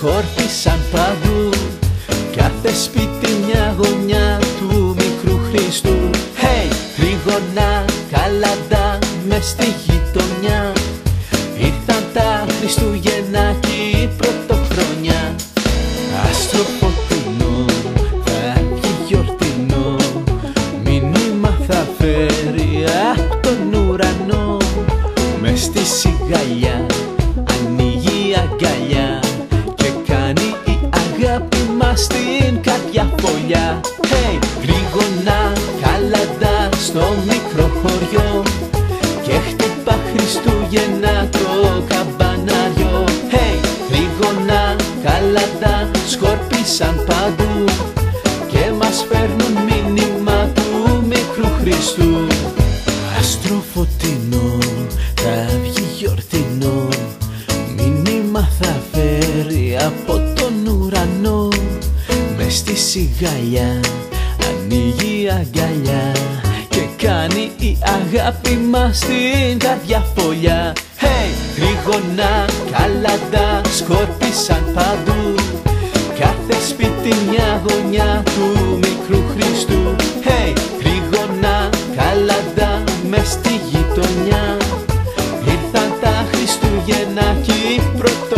σκόρπισαν παντού, κάθε σπίτι μια γωνιά του μικρού Χριστού. Hey! Τρίγωνα, καλαντά, μες στη γειτονιά ήρθαν τα Χριστούγεννα και η πρωτοχρονιά. Άστρο φωτεινό, θα βγει γιορτινό, μήνυμα θα φέρει απ' τον ουρανό. Μες στη σιγαλιά ανοίγει η αγκαλιά και κάνει η αγάπη μας την καρδιά φωλιά. Hey! Γρήγονα, καλαντά στο μικρό χωριό και χτυπά Χριστούγεννα το καμπανάριο. Hey! Γρήγονα, καλαντά σκόρπισαν παντού και μας φέρνουν μήνυμα του μικρού Χριστού. Άστρο φωτεινό, θα βγει γιορτινό, μήνυμα θα φέρει από τον ουρανό. Μες στη σιγαλιά ανοίγει η αγκαλιά και κάνει η αγάπη μας την καρδιά φωλιά. Hey! Τρίγωνα, καλαντά σκόρπισαν παντού, κάθε σπίτι μια γωνιά του μικρού Χριστού. Hey! Τρίγωνα, καλαντά, μες στη γειτονιά ήρθαν τα Χριστούγεννα και η πρωτοχρονιά.